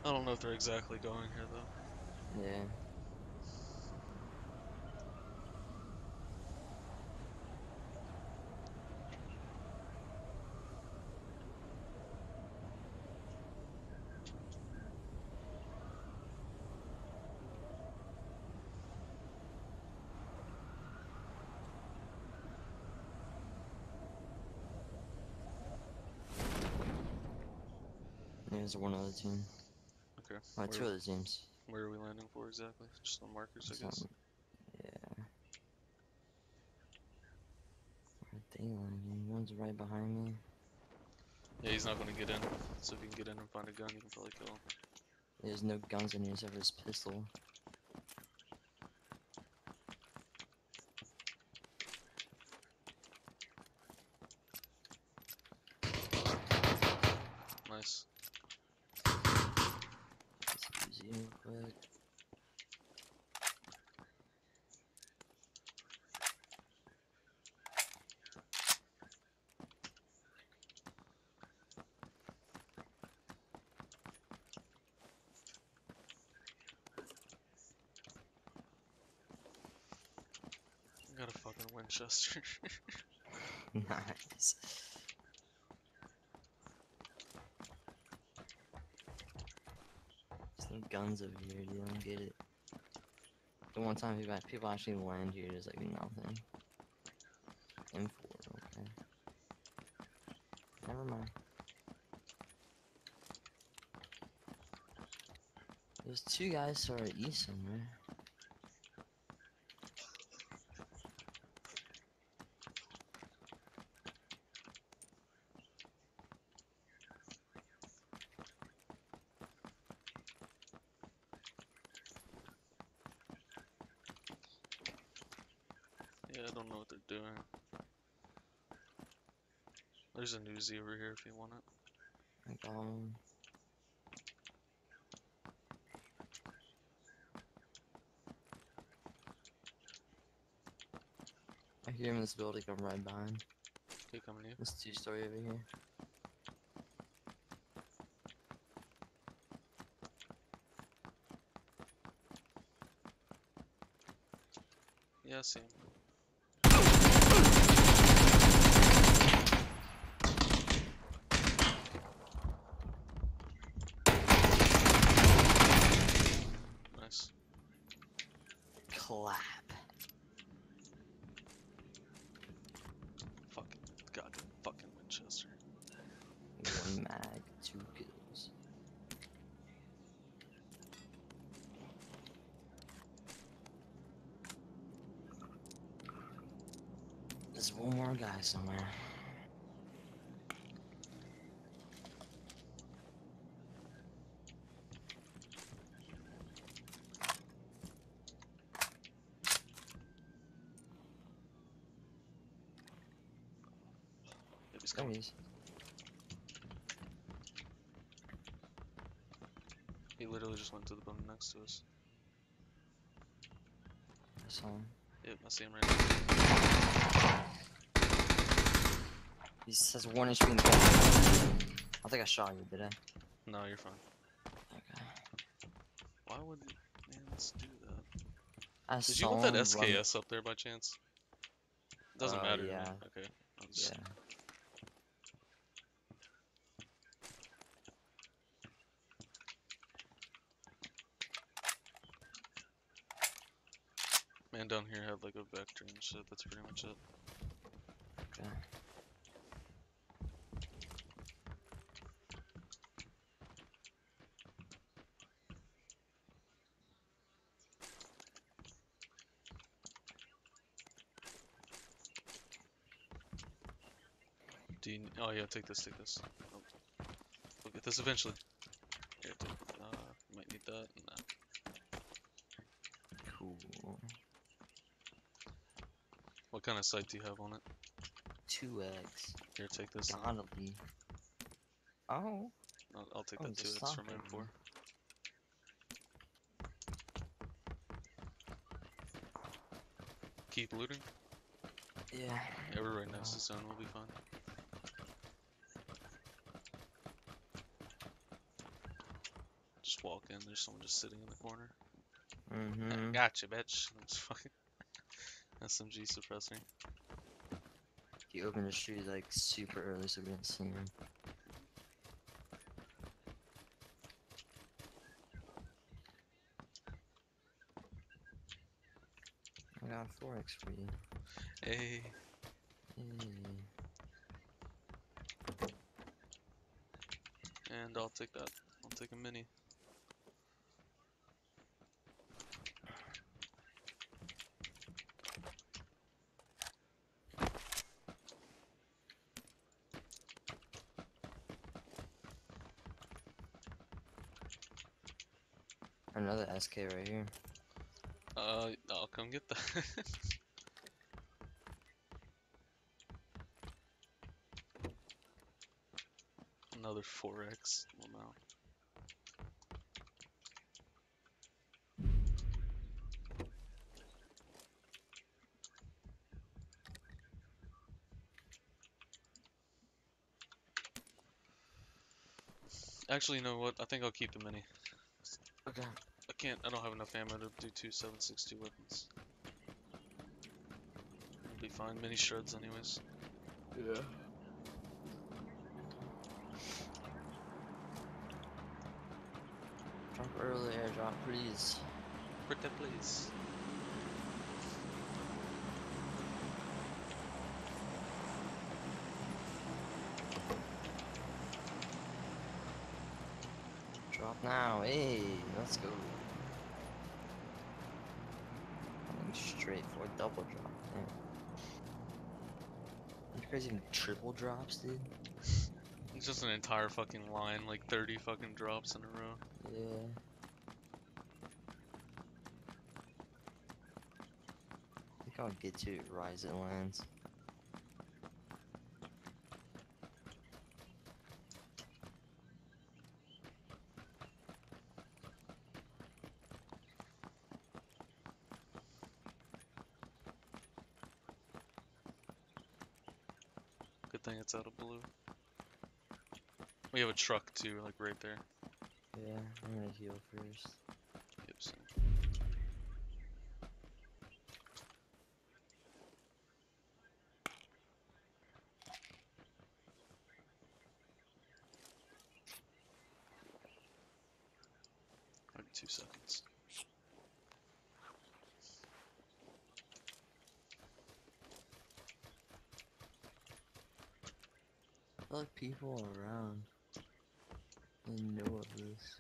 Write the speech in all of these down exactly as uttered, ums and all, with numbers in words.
I don't know if they're exactly going here though. Yeah. There's one other team. Okay. Oh, Where two other teams. where are we landing for exactly? Just on markers, I So, guess. yeah. Where are they landing? One's right behind me. Yeah, he's not gonna get in. So if you can get in and find a gun, you can probably kill him. There's no guns in here except for his pistol. Nice. Let's use it real quick. I got a fucking Winchester. Nice. There's no guns over here, you don't get it. The one time people, people actually land here, there's like nothing. M four, okay. Never mind. There's two guys to our east somewhere. Yeah, I don't know what they're doing. There's an Uzi over here if you want it. Like, um, I hear him in this building, I'm right behind. Okay, coming to you. This two-story over here. Yeah, I see him. Nice. Clap. Fucking goddamn fucking Winchester. One mag, two kills. There's one more guy somewhere. Yep, he's There coming. he is. He literally just went to the building next to us. I saw him. Yep, I see him right now. He says one H P in the back. I think I shot you, did I? No, you're fine. Okay. Why would mans do that? I Did you saw want that him run. S K S up there by chance? Doesn't Uh, matter to yeah. me. Okay. I'll just... Yeah. Man down here had like a vector and shit. That's pretty much it. Okay. Do you... Oh yeah, take this, take this. Oh. We'll get this eventually. Here, take... Uh, might need that. Nah. Cool. What kind of sight do you have on it? two X. Here, take this. Then. Gotta be. Oh. I'll, I'll take Oh, that the two X from stalker. M four. Keep looting. Yeah. Yeah, we're right next to zone. We'll be fine. Just walk in. There's someone just sitting in the corner. Mm-hmm. Gotcha, bitch. That's fucking S M G suppressor. He opened the street like super early so we didn't see him. I got four X for you. Hey. Hey. And I'll take that. I'll take a mini. Another S K right here. Uh, I'll come get that. Another four X. Well, no. Actually, you know what? I think I'll keep the mini. Okay. I can't. I don't have enough ammo to do two seven six two weapons. It'll be fine. Mini shreds, anyways. Yeah. Drop early airdrop, please. Pretty please. Drop now, hey, let's go. Coming straight for a double drop, man. You guys even triple drops, dude? It's just an entire fucking line, like thirty fucking drops in a row. Yeah. I think I'll get to it, Rise it lands. Good thing it's out of blue. We have a truck too, like right there. Yeah, I'm gonna heal first. Yep, same. Maybe two seconds. I feel like people around they know of this.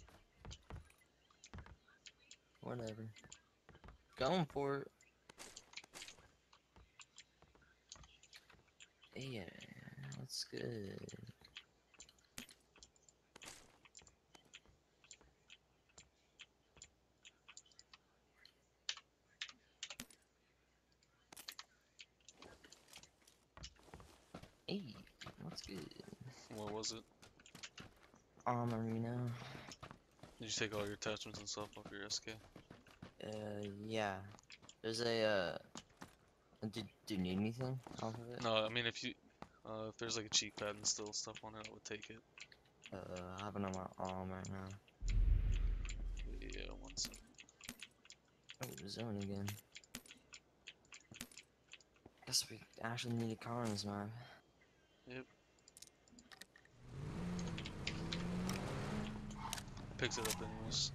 Whatever. Going for it. Yeah, that's good. Hey, that's good. What was it? Armorino. Did you take all your attachments and stuff off your S K? Uh, yeah. There's a, uh, do, do you need anything off of it? No, I mean if you, uh, if there's like a cheek pad and still stuff on it, I would take it. Uh, I have it on my arm right now. Yeah, one second. Oh, zone again. Guess we actually need a car on this map. Yep. Picks it up anyways.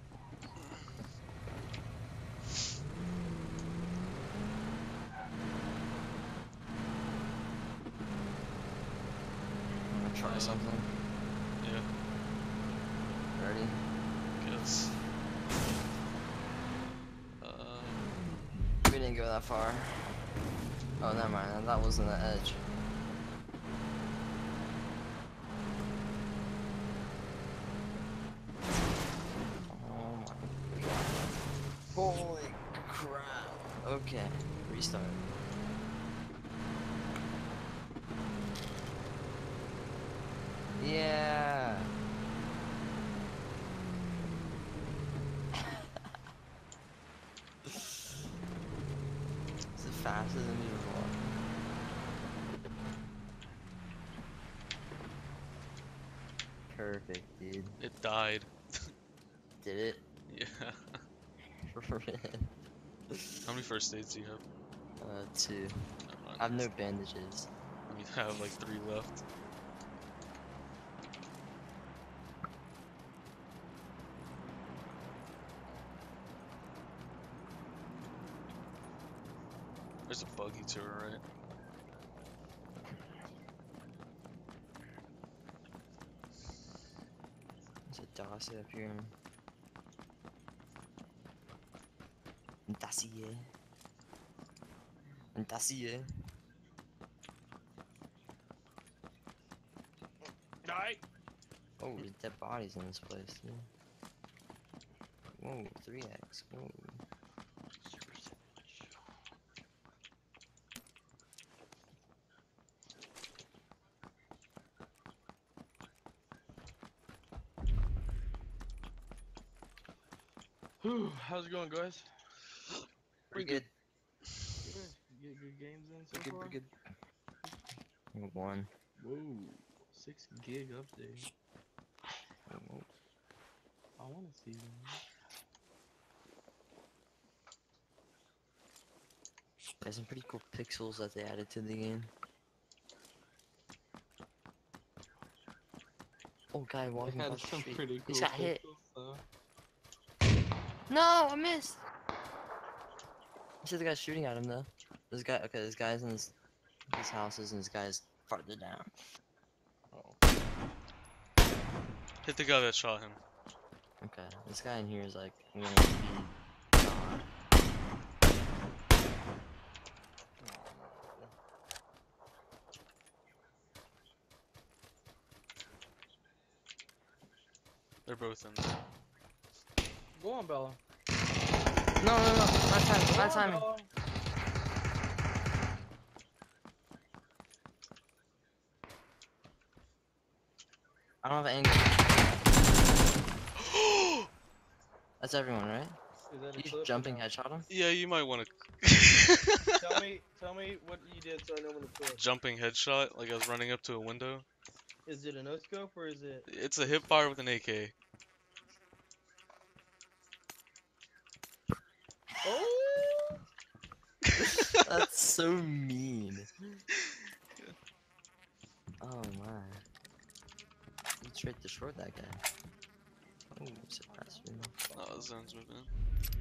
I'm gonna try Uh, something. Yeah, Ready? guess. Uh, We didn't go that far. Oh, never mind. That wasn't the edge. Oh my god. Holy crap. Okay. Restart. Yeah. Is it faster than usual? Perfect, dude. it died. Did it? Yeah. For real? How many first aids do you have? Uh, two. Never mind. I have no bandages. I mean, I have like three left. There's a buggy to her right. There's a Darcy up here. Dacia. Dacia. Die. Oh, there's dead bodies in this place, dude. Whoa, three X. Whoa. Whew, how's it going, guys? Pretty good. Good. You get good games in so Pretty good, far? pretty good. One. Whoa, six gig update. Whoa. I want to see them. There's some pretty cool pixels that they added to the game. Oh, guy walking They had across the some street. pretty cool He's got hit. pixels, No, I missed. You said the guy's shooting at him though. This guy, okay, this guy's in this, these houses, and this guy's farther down. Oh. Hit the guy that shot him. Okay, this guy in here is like, I'm gonna be gone. They're both in there. Go on, Bella. No, no, no, not timing, Go not on, timing. Bella. I don't have an angle. That's everyone, right? Is that a You clip or jumping no? headshot him? Yeah, you might want to. Tell me, tell me what you did so I know when to clip. Jumping headshot, like I was running up to a window. Is it a no scope or is it? It's a hip fire with an A K. Oh! That's so mean. Oh my. You tried to short that guy. Oh, surprise me. Oh, the zone's moving in.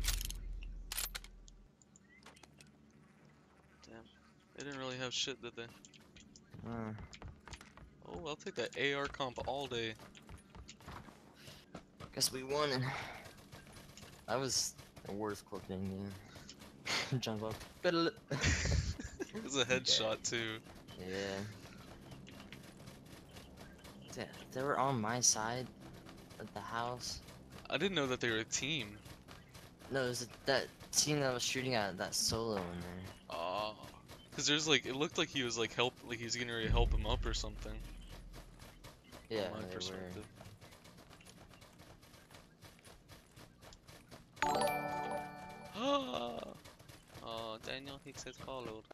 Damn. They didn't really have shit, did they? Uh, Oh, I'll take that A R comp all day. guess we won and that was a worth clipping, yeah. Jump up. It was a headshot, too. Yeah. They, they were on my side of the house. I didn't know that they were a team. No, it was that team that was shooting at that solo in there. Ah. Cause there's like, it looked like he was like help, like he was getting ready to help him up or something. Yeah, From my they perspective. Ah. Oh, Daniel Hicks has followed.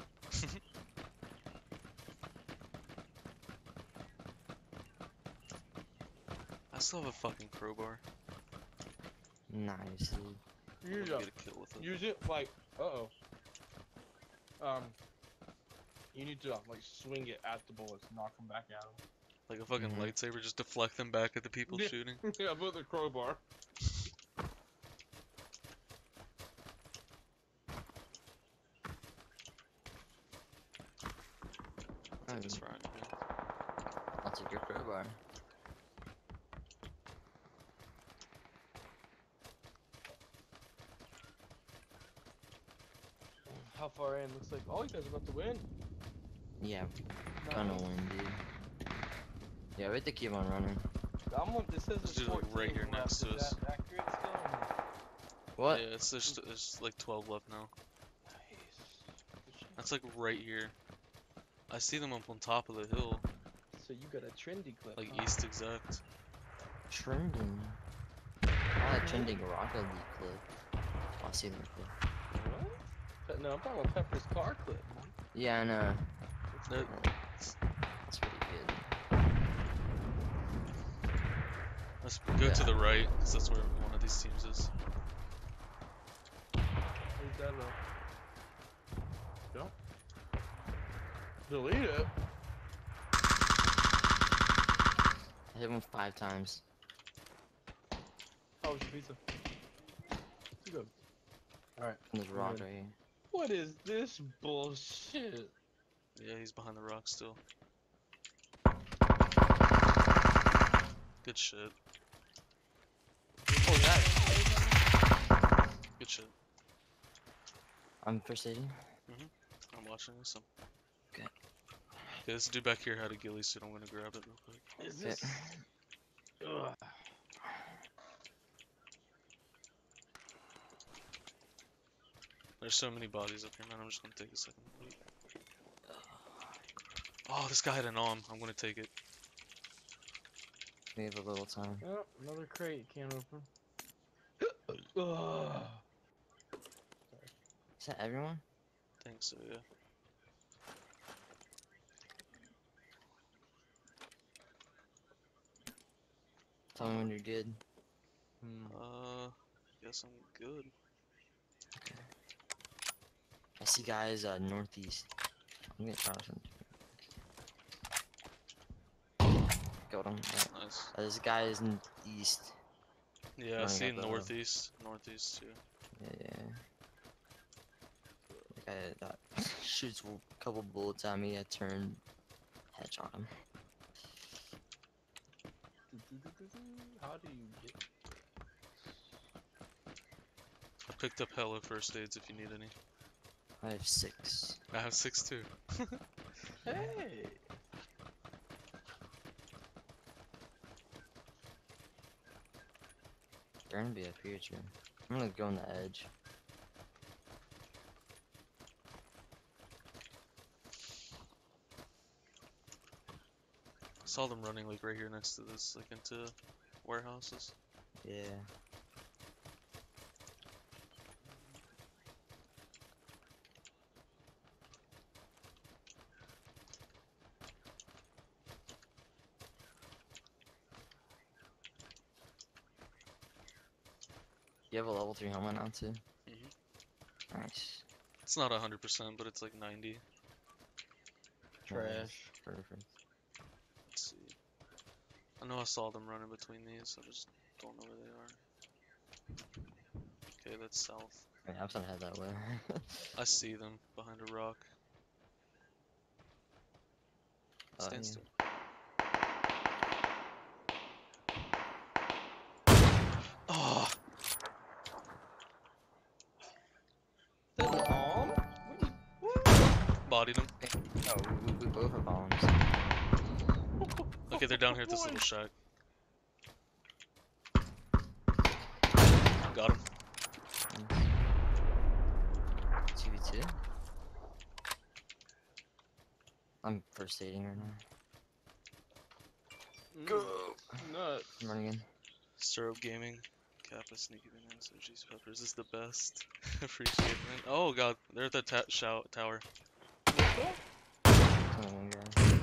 I still have a fucking crowbar. were. Nice, dude. I'm Use gonna it. get a kill with it. Use it like. Uh oh. Um. You need to like swing it at the bullets, knock them back at them. Like a fucking Mhm. lightsaber, just deflect them back at the people Yeah. shooting. Yeah, with the crowbar. I'll take this for right now. I'll take your crowbar. How far in? Looks like oh, you guys are about to win. Yeah, gonna Nice. win, dude. Yeah, we have to keep on running. I'm on. This says Let's there's do, like, right fourteen here left. next to Is us. that accurate still? or no? What? Yeah, it's there's, there's like twelve left now. Nice. Good shit. That's like right here. I see them up on top of the hill, So you got a trendy clip. like huh? east exact. Trending. I like trending Rocket League clip. I'll see them clip. What? Pe- No, I'm talking about Pepper's car clip. man. Yeah, I know. It's There- good. That's pretty good. Let's go to Yeah. the right, because that's where one of these teams is. Who's that though? Don't. Delete it. I hit him five times. Oh, it's your pizza. Too good. Alright. And there's a rock good. right here. What is this bullshit? Yeah, he's behind the rock still. Good shit. Oh, that. Good shit. I'm first aiding. I'm watching this. I'm... Okay. Yeah, this dude back here had a ghillie suit. I'm gonna grab it real quick. Is Okay. this? Ugh. There's so many bodies up here, man. I'm just gonna take a second. Wait. Oh, this guy had an arm. I'm gonna take it. We have a little time. Oh, another crate can't open. Ugh. Is that everyone? Think so, yeah. Tell me when you're good. Hmm. Uh, guess I'm good. I see guys uh, northeast. I'm gonna try something. Got him. Right. Nice. Uh, this guy is in east. Yeah, I Running see up the- northeast. Northeast, too. Yeah, yeah. The guy that shoots a couple bullets at me. I turn, headshot him. How do you get? I picked up hella first aids if you need any. I have six. I have six too. Hey. They're gonna be up here too. I'm gonna go on the edge. I saw them running like right here next to this, like into warehouses. Yeah. You have a level three helmet now too? Mhm. Nice. It's not one hundred percent, but it's like ninety. Trash. Perfect. Let's see. I know I saw them running between these, I just don't know where they are. Okay, that's south. I mean, I was gonna head that way. I see them behind a rock. Oh, Stand yeah. still. Oh, That's a bomb? bodied him. Oh, we, we, we both have bombs. Okay, they're down here at this little shack. Got him. two v two? I'm first aiding right now. Go. Nuts. I'm running in. Syrup Gaming. Kappa Sneaky Bananas. O G's Peppers is the best. Appreciate it, man. Oh god, they're at the ta shou tower. Only one guy.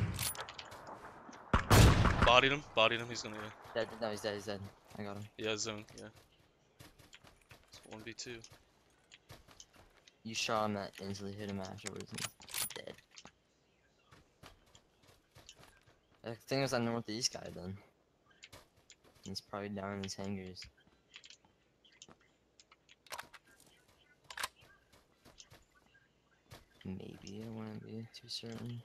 Bodied him. Bodied him. He's gonna. Dead, no, he's dead, he's dead. I got him. Yeah, zone. Yeah. It's one v two. You shot him that instantly hit him afterwards and he's dead. I think it was that northeast guy then. He's probably down in his hangars. Maybe, I wouldn't be too certain.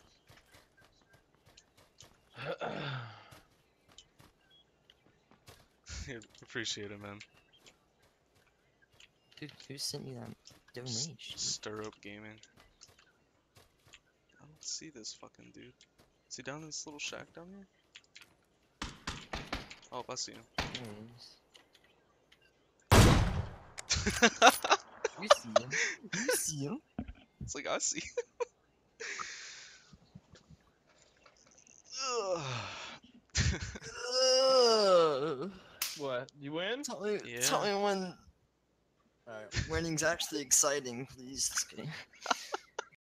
Appreciate it, man. Dude, who sent you that donation? Stir Up Gaming. I don't see this fucking dude. Is he down in this little shack down here? Oh, I see him. There he is. You see him? You see him? It's like I see. Ugh. What? You win? Tell me, Yeah. tell me when Alright. winning's actually exciting, please. Just kidding.